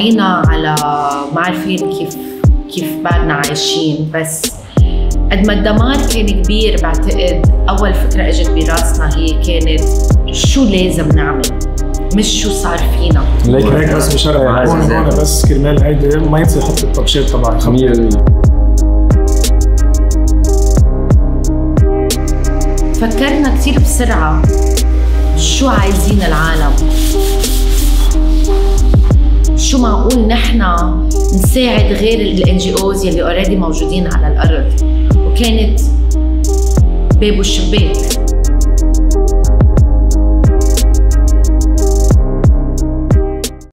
وعينا على ما عارفين كيف بعدنا عايشين. بس قد ما الدمار كان كبير بعتقد أول فكرة اجت براسنا هي كانت شو لازم نعمل مش شو صار فينا. هيك بس بشرح هون بس كرمال هيدي ما ينسى يحط الطبشات تبع 100%. فكرنا كتير بسرعة شو عايزين العالم، شو معقول نحنا نساعد غير الNGOs يلي اوريدي موجودين على الأرض. وكانت باب والشباك